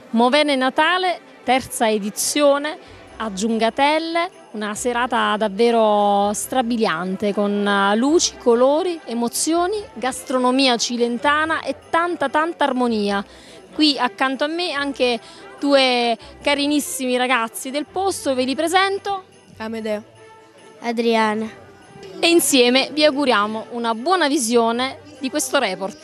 Movene Natale, terza edizione a Giungatelle, una serata davvero strabiliante con luci, colori, emozioni, gastronomia cilentana e tanta armonia. Qui accanto a me anche due carinissimi ragazzi del posto, ve li presento. Amedeo. Adriana. E insieme vi auguriamo una buona visione di questo report.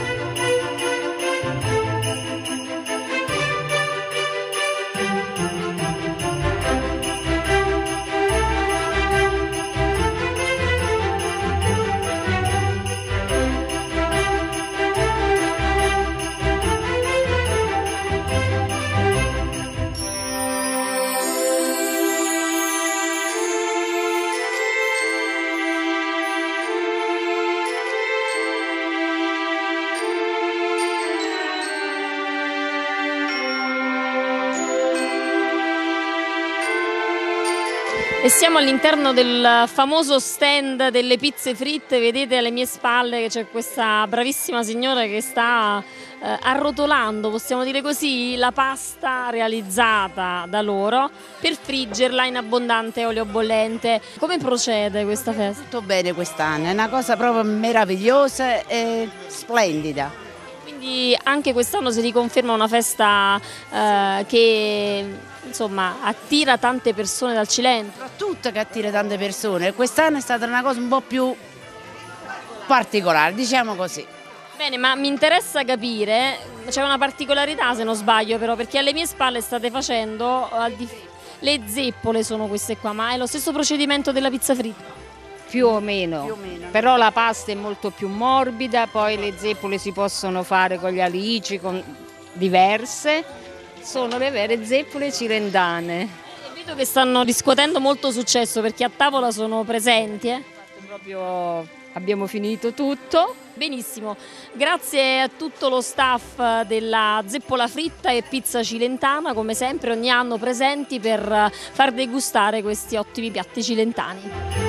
E siamo all'interno del famoso stand delle pizze fritte. Vedete alle mie spalle che c'è questa bravissima signora che sta arrotolando, possiamo dire così, la pasta realizzata da loro per friggerla in abbondante olio bollente. Come procede questa festa? Tutto bene quest'anno, è una cosa proprio meravigliosa e splendida. Quindi anche quest'anno si riconferma una festa che insomma attira tante persone dal Cilento. Soprattutto che attira tante persone. Quest'anno è stata una cosa un po' più particolare, diciamo così. Bene, ma mi interessa capire, c'è una particolarità se non sbaglio però, perché alle mie spalle state facendo le zeppole, sono queste qua, ma è lo stesso procedimento della pizza fritta? Più o meno, però la pasta è molto più morbida, poi le zeppole si possono fare con gli alici, diverse, sono le vere zeppole cilentane. E vedo che stanno riscuotendo molto successo perché a tavola sono presenti. Proprio abbiamo finito tutto. Benissimo, grazie a tutto lo staff della Zeppola Fritta e Pizza Cilentana, come sempre ogni anno presenti per far degustare questi ottimi piatti cilentani.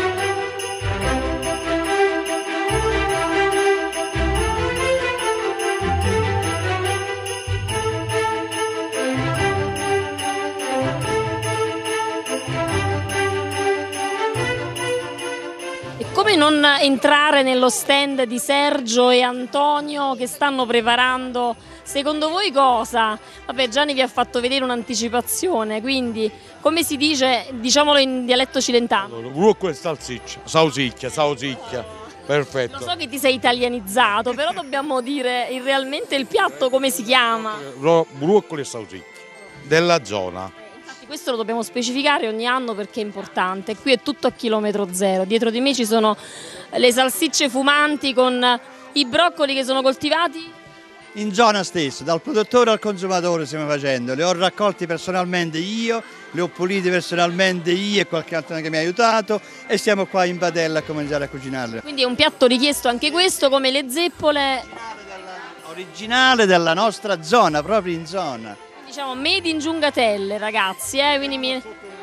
Come non entrare nello stand di Sergio e Antonio che stanno preparando, secondo voi cosa? Vabbè, Gianni vi ha fatto vedere un'anticipazione, quindi come si dice, diciamolo in dialetto cilentano? Bruocco e salsiccia, sausicchia, perfetto. Lo so che ti sei italianizzato, però dobbiamo dire realmente il piatto come si chiama? Bruoccoli e sausicchia, della zona. Questo lo dobbiamo specificare ogni anno perché è importante. Qui è tutto a chilometro zero. Dietro di me ci sono le salsicce fumanti con i broccoli che sono coltivati in zona stessa, dal produttore al consumatore stiamo facendo. Li ho raccolti personalmente io, li ho puliti personalmente io e qualche altro che mi ha aiutato e siamo qua in padella a cominciare a cucinarli. Quindi è un piatto richiesto anche questo, come le zeppole. Originale della nostra zona, proprio in zona. Diciamo made in Giungatelle, ragazzi, quindi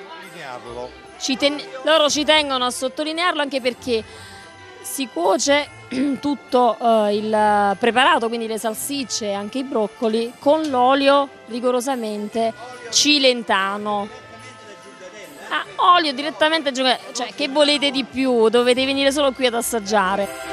loro ci tengono a sottolinearlo anche perché si cuoce tutto il preparato, quindi le salsicce e anche i broccoli, con l'olio rigorosamente cilentano. Olio direttamente Giungatelle, cioè che volete di più? Dovete venire solo qui ad assaggiare.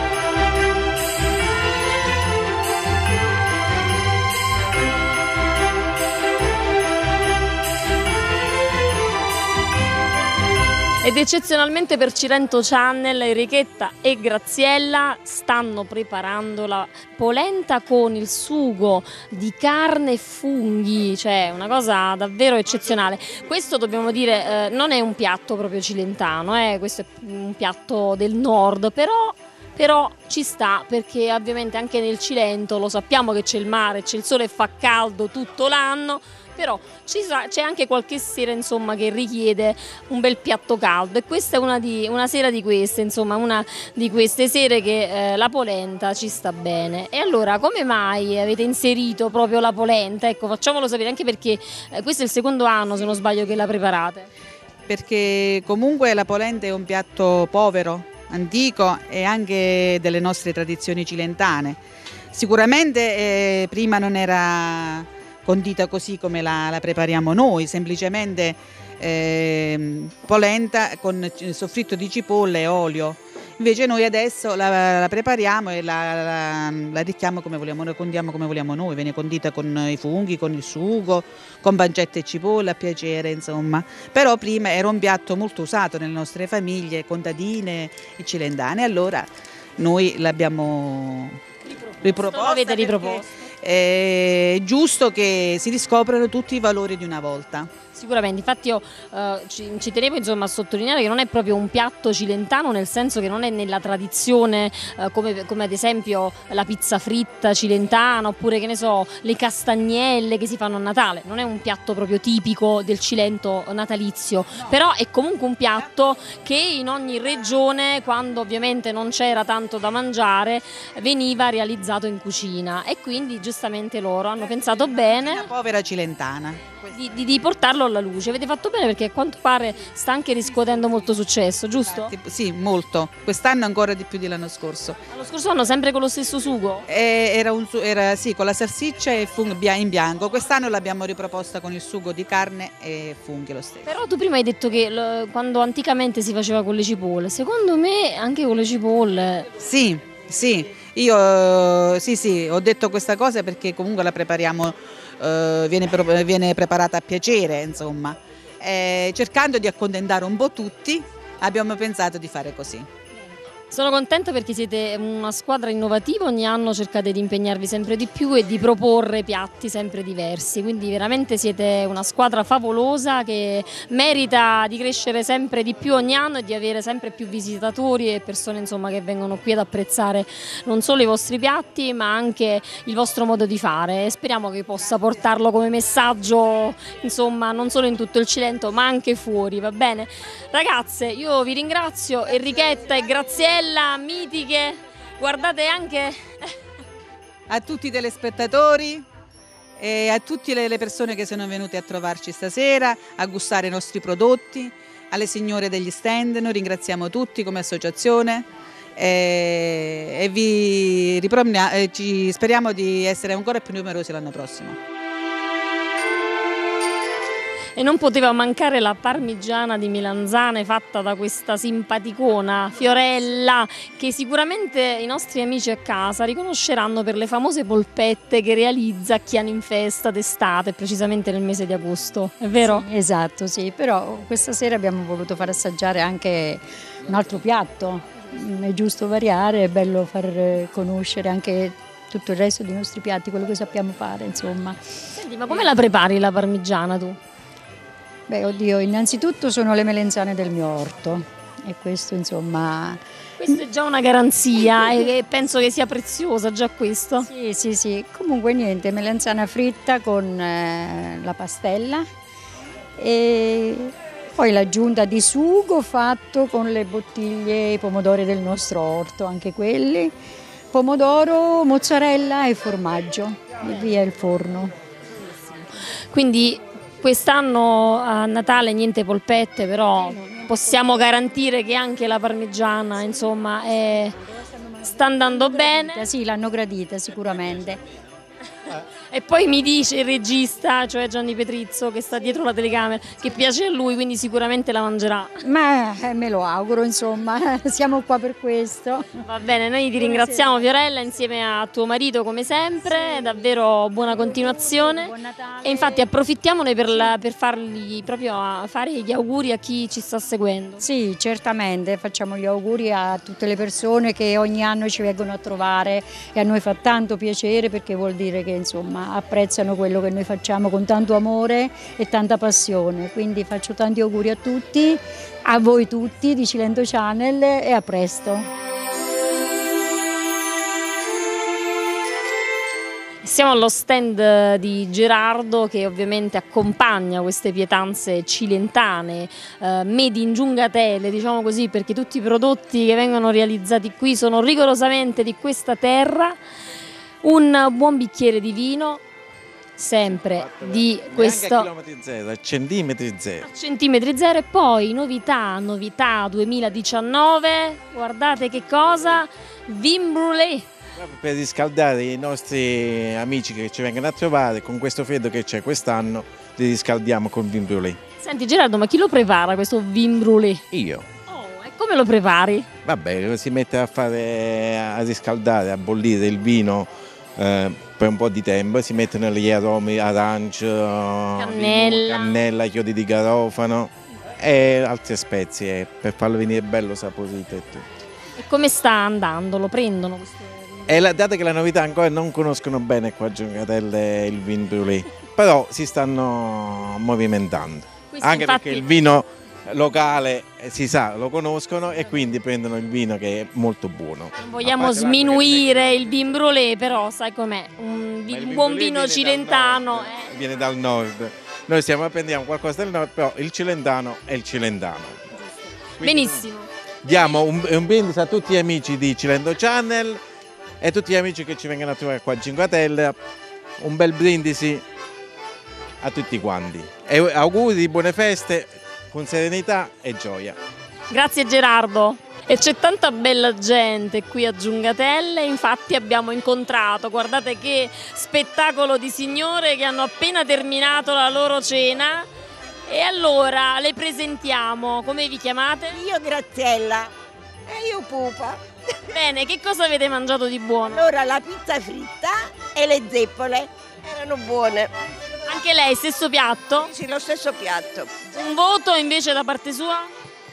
Ed eccezionalmente per Cilento Channel, Enrichetta e Graziella stanno preparando la polenta con il sugo di carne e funghi, cioè una cosa davvero eccezionale. Questo dobbiamo dire non è un piatto proprio cilentano, questo è un piatto del nord, però ci sta perché ovviamente anche nel Cilento lo sappiamo che c'è il mare, c'è il sole e fa caldo tutto l'anno, però c'è anche qualche sera insomma che richiede un bel piatto caldo e questa è una sera di queste, insomma una di queste sere che la polenta ci sta bene. E allora come mai avete inserito proprio la polenta? Ecco, facciamolo sapere anche perché questo è il secondo anno se non sbaglio che la preparate. Perché comunque la polenta è un piatto povero, antico e anche delle nostre tradizioni cilentane. Sicuramente prima non era condita così come la prepariamo noi, semplicemente polenta con soffritto di cipolla e olio. Invece noi adesso la prepariamo e la arricchiamo come vogliamo, la condiamo come vogliamo noi, viene condita con i funghi, con il sugo, con pancetta e cipolla a piacere, insomma. Però prima era un piatto molto usato nelle nostre famiglie, contadine e cilendane, allora noi l'abbiamo riproposta. L'avete riproposto. È giusto che si riscoprano tutti i valori di una volta. Sicuramente, infatti io ci tenevo insomma a sottolineare che non è proprio un piatto cilentano, nel senso che non è nella tradizione come ad esempio la pizza fritta cilentana, oppure che ne so, le castagnelle che si fanno a Natale. Non è un piatto proprio tipico del Cilento natalizio, però è comunque un piatto che in ogni regione, quando ovviamente non c'era tanto da mangiare, veniva realizzato in cucina, e quindi giustamente loro hanno pensato bene, Una povera cilentana. di portarlo alla luce. Avete fatto bene, perché a quanto pare sta anche riscuotendo molto successo, giusto? Sì, molto. Quest'anno ancora di più dell'anno scorso. L'anno scorso anno sempre con lo stesso sugo? Era sì, con la salsiccia e funghi in bianco. Quest'anno l'abbiamo riproposta con il sugo di carne e funghi lo stesso. Però tu prima hai detto che quando anticamente si faceva con le cipolle, secondo me anche con le cipolle... Sì, io sì, ho detto questa cosa perché comunque la prepariamo, viene preparata a piacere, insomma. Cercando di accontentare un po' tutti, abbiamo pensato di fare così. Sono contenta perché siete una squadra innovativa, ogni anno cercate di impegnarvi sempre di più e di proporre piatti sempre diversi, quindi veramente siete una squadra favolosa che merita di crescere sempre di più ogni anno e di avere sempre più visitatori e persone insomma che vengono qui ad apprezzare non solo i vostri piatti ma anche il vostro modo di fare, e speriamo che possa portarlo come messaggio insomma non solo in tutto il Cilento ma anche fuori, va bene? Ragazze, io vi ringrazio, Enrichetta e Graziella, mitiche, guardate anche A tutti i telespettatori e a tutte le persone che sono venute a trovarci stasera, a gustare i nostri prodotti, alle signore degli stand, noi ringraziamo tutti come associazione e speriamo di essere ancora più numerosi l'anno prossimo. E non poteva mancare la parmigiana di melanzane fatta da questa simpaticona Fiorella, che sicuramente i nostri amici a casa riconosceranno per le famose polpette che realizza a Chiano in Festa d'estate, precisamente nel mese di agosto, è vero? Sì, esatto, sì, però questa sera abbiamo voluto far assaggiare anche un altro piatto, è giusto variare, è bello far conoscere anche tutto il resto dei nostri piatti, quello che sappiamo fare, insomma. Senti, ma come la prepari la parmigiana tu? Beh, oddio, innanzitutto sono le melanzane del mio orto e questo insomma... Questa è già una garanzia e penso che sia preziosa già questo. Sì, comunque niente, melanzana fritta con la pastella e poi l'aggiunta di sugo fatto con le bottiglie e i pomodori del nostro orto, anche quelli, pomodoro, mozzarella e formaggio e via il forno. Quindi quest'anno a Natale niente polpette, però possiamo garantire che anche la parmigiana insomma sta andando bene. Sì, l'hanno gradita sicuramente. E poi mi dice il regista, cioè Gianni Petrizzo, che sta dietro la telecamera, che piace a lui, quindi sicuramente la mangerà. Ma me lo auguro, insomma, siamo qua per questo. Va bene, noi ti ringraziamo Fiorella insieme a tuo marito come sempre, davvero buona continuazione. Buon Natale. E infatti approfittiamone per fargli proprio fare gli auguri a chi ci sta seguendo. Sì, certamente, facciamo gli auguri a tutte le persone che ogni anno ci vengono a trovare e a noi fa tanto piacere perché vuol dire che insomma apprezzano quello che noi facciamo con tanto amore e tanta passione, quindi faccio tanti auguri a tutti, a voi tutti di Cilento Channel e a presto. Siamo allo stand di Gerardo che ovviamente accompagna queste pietanze cilentane, made in Giungatelle, diciamo così, perché tutti i prodotti che vengono realizzati qui sono rigorosamente di questa terra. Un buon bicchiere di vino, sempre di questo... a chilometri zero, a centimetri zero. A centimetri zero. E poi novità 2019, guardate che cosa, vin brûlé. Proprio per riscaldare i nostri amici che ci vengono a trovare, con questo freddo che c'è quest'anno, li riscaldiamo con vin brûlé. Senti Gerardo, ma chi lo prepara questo vin brûlé? Io. Oh, e come lo prepari? Vabbè, si mette a riscaldare, a bollire il vino per un po' di tempo, si mettono gli aromi, arancio, cannella, chiodi di garofano e altre spezie per farlo venire bello saporito e tutto. E come sta andando? Lo prendono questo? Dato che la novità ancora non conoscono bene qua a Giungatelle il vin brûlé, però si stanno movimentando. Questo Anche infatti... perché il vino locale si sa, lo conoscono e quindi prendono il vino che è molto buono. Non vogliamo sminuire il vin brûlé, però sai com'è, un buon vino cilentano. Viene dal nord. Noi prendiamo qualcosa del nord, però il cilentano è il cilentano. Quindi Benissimo. diamo un brindisi a tutti gli amici di Cilento Channel e tutti gli amici che ci vengono a trovare qua a Cinquatelle, un bel brindisi a tutti quanti. E auguri di buone feste con serenità e gioia. Grazie Gerardo. E c'è tanta bella gente qui a Giungatelle, infatti abbiamo incontrato, guardate che spettacolo di signore che hanno appena terminato la loro cena. E allora le presentiamo, come vi chiamate? Io Graziella e io Pupa. Bene, che cosa avete mangiato di buono? Allora la pizza fritta e le zeppole erano buone. Anche lei, stesso piatto? Sì, lo stesso piatto. Un voto invece da parte sua?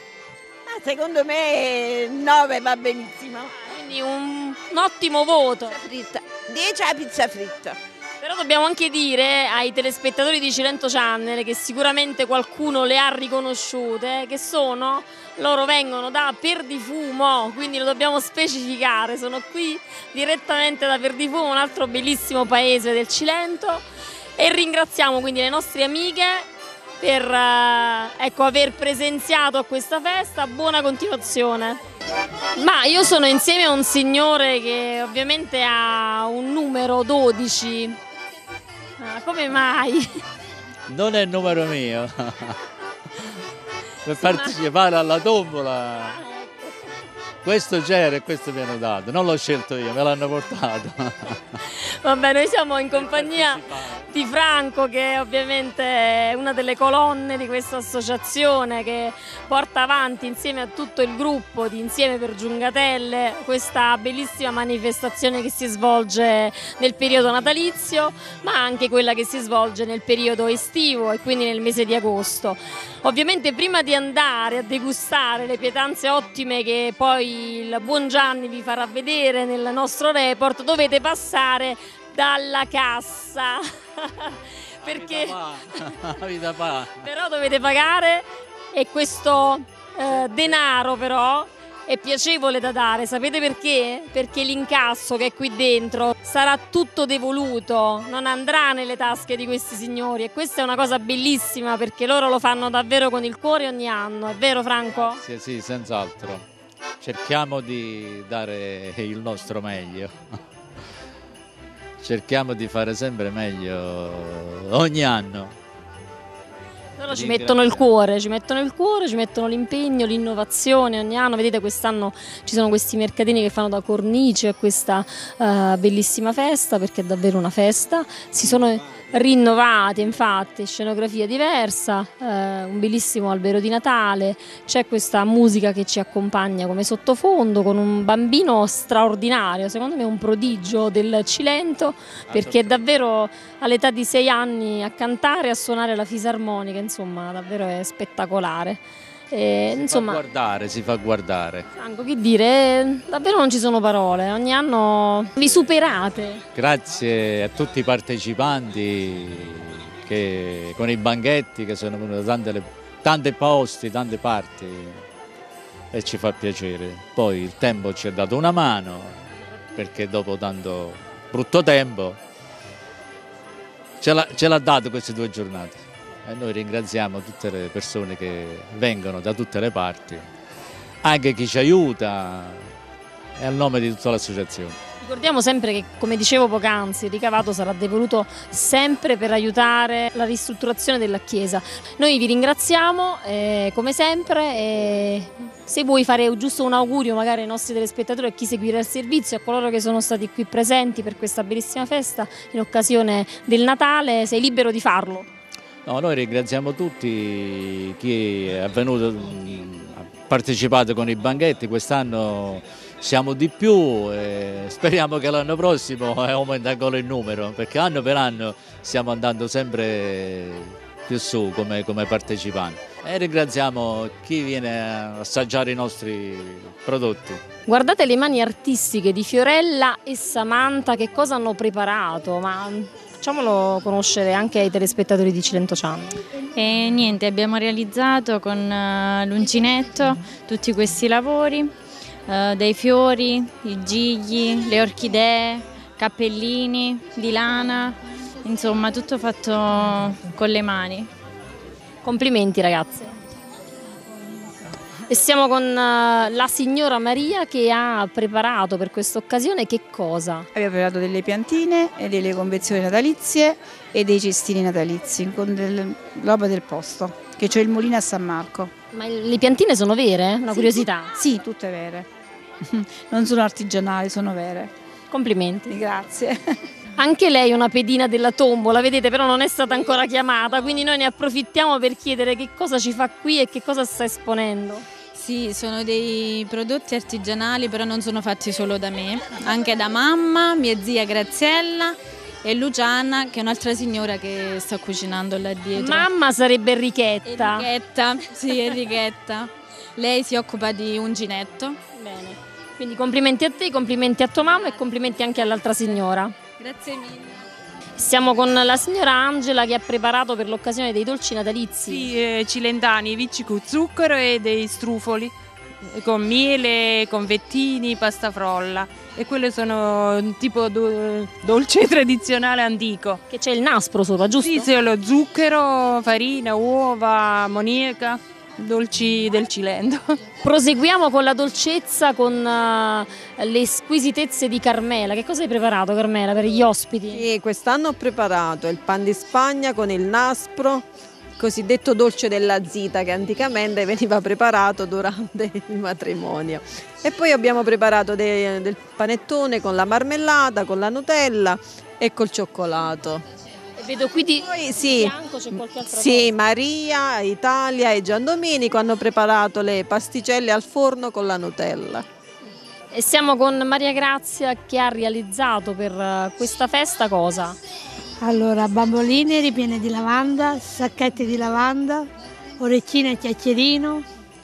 Secondo me 9 va benissimo. Quindi un ottimo voto. Fritta. 10 la pizza fritta. Però dobbiamo anche dire ai telespettatori di Cilento Channel che sicuramente qualcuno le ha riconosciute, che loro vengono da Perdifumo, quindi lo dobbiamo specificare, sono qui direttamente da Perdifumo, un altro bellissimo paese del Cilento, e ringraziamo quindi le nostre amiche per aver presenziato a questa festa. Buona continuazione. Ma io sono insieme a un signore che ovviamente ha un numero 12. Come mai? Non è il numero mio. Per partecipare alla tombola. Questo c'era e questo mi hanno dato, non l'ho scelto io, me l'hanno portato. Vabbè, noi siamo in compagnia di Franco, che ovviamente è una delle colonne di questa associazione che porta avanti insieme a tutto il gruppo di Insieme per Giungatelle questa bellissima manifestazione che si svolge nel periodo natalizio, ma anche quella che si svolge nel periodo estivo e quindi nel mese di agosto. Ovviamente prima di andare a degustare le pietanze ottime che poi il buon Gianni vi farà vedere nel nostro report, dovete passare dalla cassa perché però dovete pagare, e questo denaro però è piacevole da dare. Sapete perché? Perché l'incasso che è qui dentro sarà tutto devoluto, non andrà nelle tasche di questi signori, e questa è una cosa bellissima perché loro lo fanno davvero con il cuore ogni anno, è vero Franco? Sì, senz'altro. Cerchiamo di dare il nostro meglio. Cerchiamo di fare sempre meglio ogni anno. Loro ci mettono il cuore, ci mettono l'impegno, l'innovazione ogni anno. Vedete, quest'anno ci sono questi mercatini che fanno da cornice a questa bellissima festa, perché è davvero una festa. Si sono rinnovati, infatti, scenografia diversa, un bellissimo albero di Natale, c'è questa musica che ci accompagna come sottofondo con un bambino straordinario, secondo me un prodigio del Cilento, perché è davvero all'età di 6 anni a cantare e a suonare la fisarmonica, insomma davvero è spettacolare. Si fa guardare. Franco, che dire, davvero non ci sono parole, ogni anno vi superate. Grazie a tutti i partecipanti che con i banchetti che sono venuti da tanti posti, tante parti, e ci fa piacere. Poi il tempo ci ha dato una mano, perché dopo tanto brutto tempo ce l'ha dato queste 2 giornate. E noi ringraziamo tutte le persone che vengono da tutte le parti, anche chi ci aiuta, e a nome di tutta l'associazione. Ricordiamo sempre che, come dicevo poc'anzi, il ricavato sarà devoluto sempre per aiutare la ristrutturazione della chiesa. Noi vi ringraziamo come sempre e se vuoi fare giusto un augurio magari ai nostri telespettatori, a chi seguirà il servizio, a coloro che sono stati qui presenti per questa bellissima festa in occasione del Natale, sei libero di farlo. No, noi ringraziamo tutti chi è venuto, ha partecipato con i banchetti, quest'anno siamo di più e speriamo che l'anno prossimo aumenti ancora il numero, perché anno per anno stiamo andando sempre più su come partecipanti. E ringraziamo chi viene a assaggiare i nostri prodotti. Guardate le mani artistiche di Fiorella e Samantha, che cosa hanno preparato, ma facciamolo conoscere anche ai telespettatori di Cilento Channel. E niente, abbiamo realizzato con l'uncinetto tutti questi lavori, dei fiori, i gigli, le orchidee, cappellini di lana, insomma tutto fatto con le mani. Complimenti ragazze. E siamo con la signora Maria che ha preparato per questa occasione che cosa? Abbiamo preparato delle piantine e delle confezioni natalizie e dei cestini natalizi con roba del posto, che c'è il mulino a San Marco. Ma le piantine sono vere? Una curiosità? Sì, tutte vere. Non sono artigianali, sono vere. Complimenti. Grazie. Anche lei è una pedina della tombola, vedete, però non è stata ancora chiamata, quindi noi ne approfittiamo per chiedere che cosa ci fa qui e che cosa sta esponendo. Sì, sono dei prodotti artigianali, però non sono fatti solo da me, anche da mamma, mia zia Graziella e Luciana, che è un'altra signora che sta cucinando là dietro. Mamma sarebbe Enrichetta. Enrichetta, sì, Enrichetta. Lei si occupa di uncinetto. Bene, quindi complimenti a te, complimenti a tua mamma e complimenti anche all'altra signora. Grazie mille. Siamo con la signora Angela che ha preparato per l'occasione dei dolci natalizi. Sì, cilendani, vicci con zucchero e dei strufoli, con miele, confettini, pasta frolla. E quello sono tipo dolce tradizionale antico. Che c'è il naspro sopra, giusto? Sì, c'è lo zucchero, farina, uova, ammoniaca, dolci del Cilento. Proseguiamo con la dolcezza, con le squisitezze di Carmela. Che cosa hai preparato, Carmela, per gli ospiti? Sì, quest'anno ho preparato il pan di Spagna con il naspro, cosiddetto dolce della zita, che anticamente veniva preparato durante il matrimonio. E poi abbiamo preparato del panettone con la marmellata, con la Nutella e col cioccolato. Vedo qui di fianco c'è qualche altra sì, cosa. Maria, Italia e Gian Domenico hanno preparato le pasticelle al forno con la Nutella. E siamo con Maria Grazia che ha realizzato per questa festa cosa? Allora, bamboline ripiene di lavanda, sacchetti di lavanda, orecchine e chiacchierino,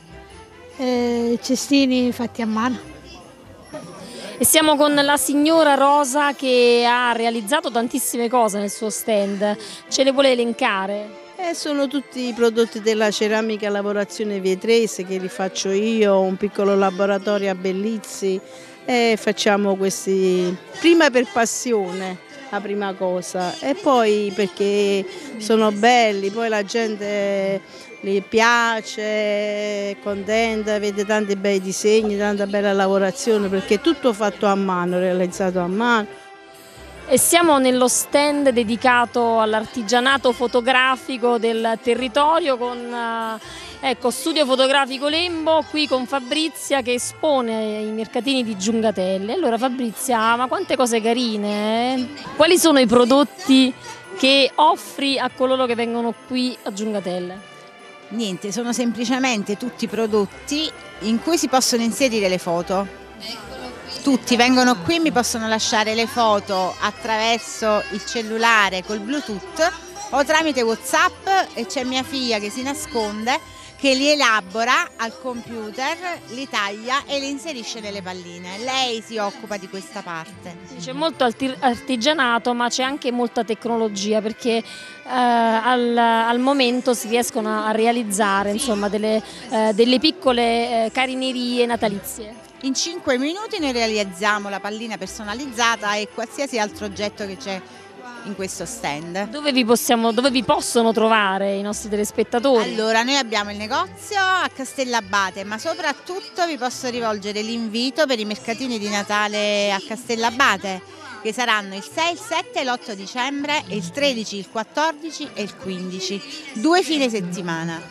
cestini fatti a mano. E siamo con la signora Rosa che ha realizzato tantissime cose nel suo stand. Ce le vuole elencare? Sono tutti i prodotti della ceramica lavorazione vietrese che li faccio io, un piccolo laboratorio a Bellizzi e facciamo questi prima per passione, la prima cosa, e poi perché sono belli, poi la gente gli piace, è contenta, vede tanti bei disegni, tanta bella lavorazione perché è tutto fatto a mano, realizzato a mano. E siamo nello stand dedicato all'artigianato fotografico del territorio con Studio Fotografico Lembo, qui con Fabrizia che espone i mercatini di Giungatelle. Allora Fabrizia, ma quante cose carine! Quali sono i prodotti che offri a coloro che vengono qui a Giungatelle? Niente, sono semplicemente tutti prodotti in cui si possono inserire le foto. Tutti vengono qui, mi possono lasciare le foto attraverso il cellulare col Bluetooth o tramite WhatsApp, e c'è mia figlia che si nasconde, che li elabora al computer, li taglia e li inserisce nelle palline. Lei si occupa di questa parte. C'è molto artigianato, ma c'è anche molta tecnologia, perché al momento si riescono a realizzare insomma, delle piccole carinerie natalizie. In 5 minuti noi realizziamo la pallina personalizzata e qualsiasi altro oggetto che c'è in questo stand. Dove vi possono trovare i nostri telespettatori? Allora, noi abbiamo il negozio a Castellabate, ma soprattutto vi posso rivolgere l'invito per i mercatini di Natale a Castellabate, che saranno il 6, il 7 e l'8 dicembre, e il 13, il 14 e il 15, 2 fine settimana.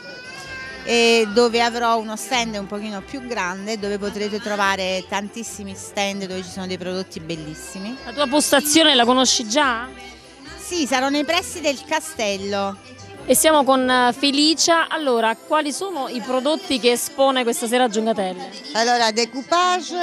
E dove avrò uno stand un pochino più grande, dove potrete trovare tantissimi stand dove ci sono dei prodotti bellissimi. La tua postazione la conosci già? Sì, sarò nei pressi del castello. E siamo con Felicia. Allora, quali sono i prodotti che espone questa sera a Giungatelle? Allora, decoupage,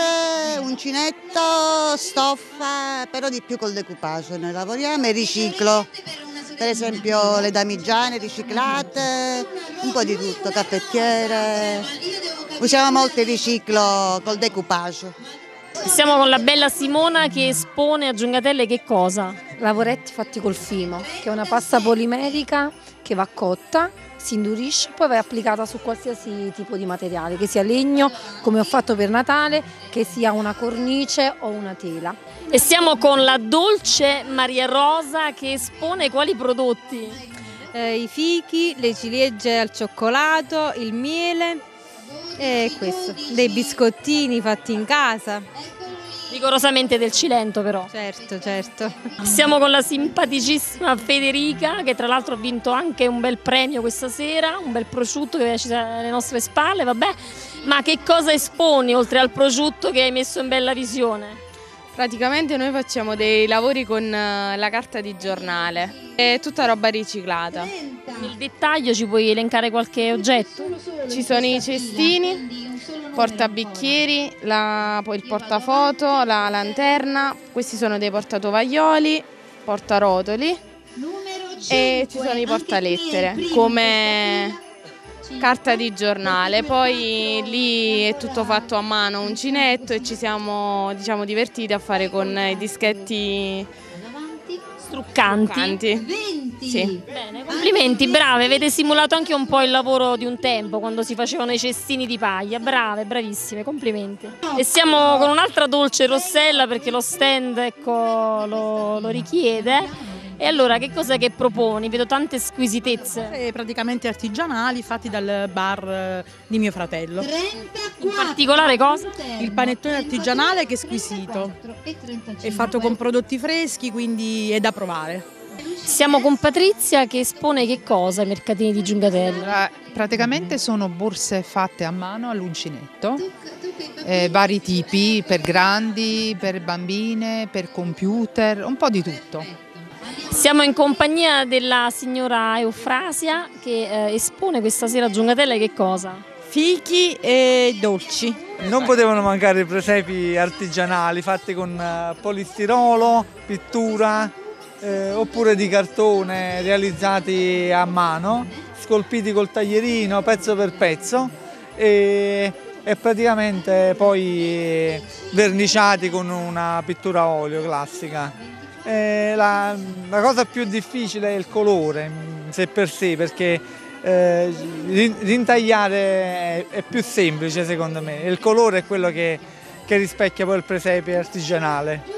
uncinetto, stoffa, però di più col decoupage noi lavoriamo, e riciclo. Per esempio le damigiane riciclate, un po' di tutto, caffettiere. Usiamo molto il riciclo col decoupage. Siamo con la bella Simona che espone a Giungatelle che cosa? Lavoretti fatti col fimo, che è una pasta polimerica che va cotta, si indurisce e poi va applicata su qualsiasi tipo di materiale, che sia legno, come ho fatto per Natale, che sia una cornice o una tela. E siamo con la Dolce Maria Rosa che espone quali prodotti? I fichi, le ciliegie al cioccolato, il miele e questo, dei biscottini fatti in casa. Rigorosamente del Cilento però. Certo, certo. Siamo con la simpaticissima Federica, che tra l'altro ha vinto anche un bel premio questa sera, un bel prosciutto che ci sta alle nostre spalle, vabbè. Ma che cosa esponi oltre al prosciutto che hai messo in bella visione? Praticamente noi facciamo dei lavori con la carta di giornale, è tutta roba riciclata. Nel dettaglio ci puoi elencare qualche oggetto? Ci sono i cestini, portabicchieri, poi il portafoto, la lanterna, questi sono dei portatovaglioli, portarotoli e ci sono i portalettere come carta di giornale. Poi lì è tutto fatto a mano, uncinetto, e ci siamo divertiti a fare con i dischetti struccanti. Sì. Bene, complimenti, brave, avete simulato anche un po' il lavoro di un tempo quando si facevano i cestini di paglia, brave, bravissime, complimenti. E siamo con un'altra dolce Rossella perché lo stand, ecco, lo richiede. E allora che cosa che proponi? Vedo tante squisitezze. Praticamente artigianali fatti dal bar di mio fratello. In particolare cosa? Il panettone artigianale che è squisito. È fatto con prodotti freschi, quindi è da provare. Siamo con Patrizia che espone che cosa ai mercatini di Giungatelle? Praticamente sono borse fatte a mano all'uncinetto, vari tipi, per grandi, per bambine, per computer, un po' di tutto. Siamo in compagnia della signora Eufrasia che espone questa sera a Giungatelle che cosa? Fichi e dolci. Non potevano mancare i presepi artigianali fatti con polistirolo, pittura, oppure di cartone realizzati a mano, scolpiti col taglierino pezzo per pezzo e praticamente poi verniciati con una pittura a olio classica. La cosa più difficile è il colore in sé per sé, perché rintagliare è più semplice secondo me, il colore è quello che rispecchia poi il presepe artigianale.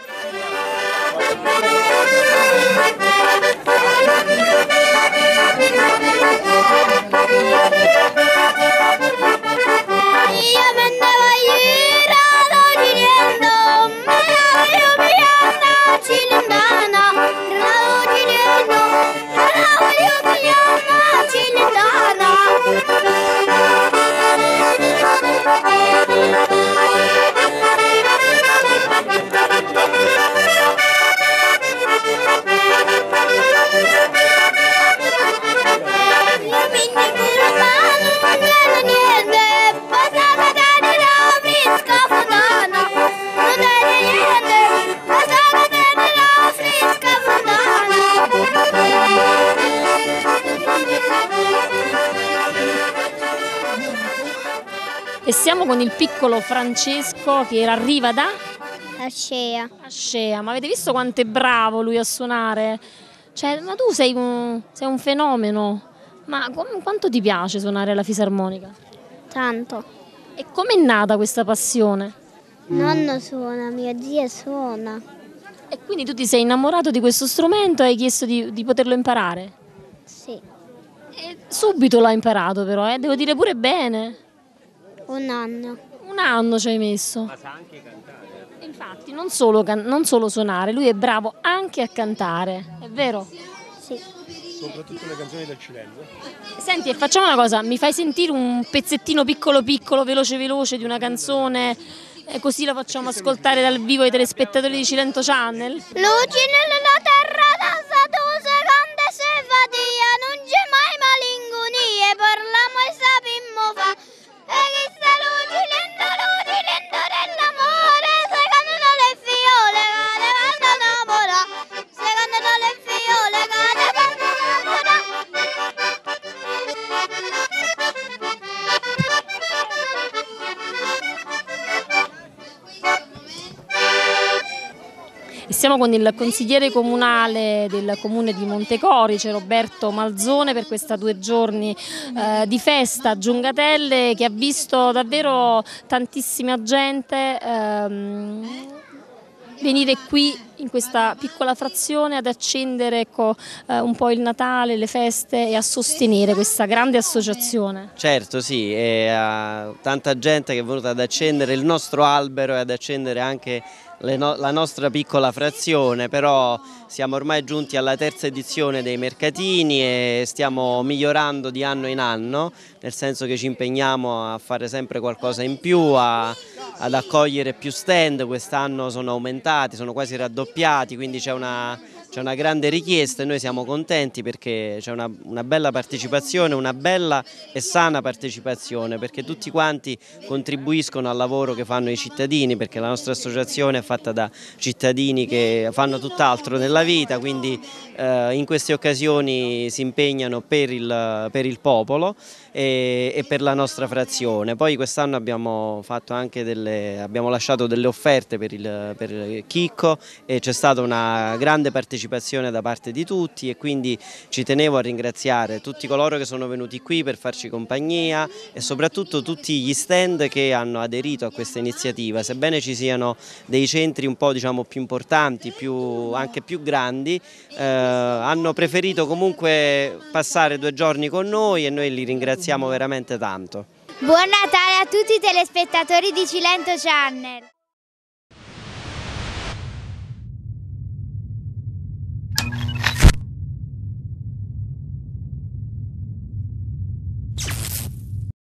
E siamo con il piccolo Francesco che arriva da? Ascea. Ascea, ma avete visto quanto è bravo lui a suonare? Cioè, ma tu sei un fenomeno, ma quanto ti piace suonare la fisarmonica? Tanto. E com'è nata questa passione? Nonno suona, mia zia suona. E quindi tu ti sei innamorato di questo strumento e hai chiesto di poterlo imparare? Sì. E subito l'hai imparato però, devo dire pure bene. 1 anno. 1 anno ci hai messo. Ma sa anche cantare. Infatti non solo suonare, lui è bravo anche a cantare, è vero? Sì. Soprattutto le canzoni del Cilento. Senti, e facciamo una cosa, mi fai sentire un pezzettino piccolo piccolo, veloce veloce di una canzone, così la facciamo ascoltare dal vivo ai telespettatori di Cilento Channel? Luci nella terra d'asa tu seconde se fatia, non c'è mai malinconie, parliamo e sapimmo fa. E chi sta luci lenta dell'amore, secondo le fiole che vanno a namola, secondo le fiole che vanno a namola. Siamo con il consigliere comunale del comune di Montecorice, Roberto Malzone, per questa 2 giorni di festa a Giungatelle, che ha visto davvero tantissima gente venire qui in questa piccola frazione ad accendere un po' il Natale, le feste e a sostenere questa grande associazione. Certo, sì, tanta gente che è venuta ad accendere il nostro albero e ad accendere anche la nostra piccola frazione, però siamo ormai giunti alla 3ª edizione dei mercatini e stiamo migliorando di anno in anno, nel senso che ci impegniamo a fare sempre qualcosa in più, ad accogliere più stand. Quest'anno sono aumentati, sono quasi raddoppiati, quindi c'è una grande richiesta e noi siamo contenti perché c'è una bella partecipazione, una bella e sana partecipazione, perché tutti quanti contribuiscono al lavoro che fanno i cittadini, perché la nostra associazione è fatta da cittadini che fanno tutt'altro nella vita, quindi in queste occasioni si impegnano per il popolo e per la nostra frazione. Poi quest'anno abbiamo lasciato delle offerte per Chicco e c'è stata una grande partecipazione da parte di tutti e quindi ci tenevo a ringraziare tutti coloro che sono venuti qui per farci compagnia e soprattutto tutti gli stand che hanno aderito a questa iniziativa. Sebbene ci siano dei centri un po' più importanti, anche più grandi, hanno preferito comunque passare 2 giorni con noi e noi li ringraziamo veramente tanto. Buon Natale a tutti i telespettatori di Cilento Channel.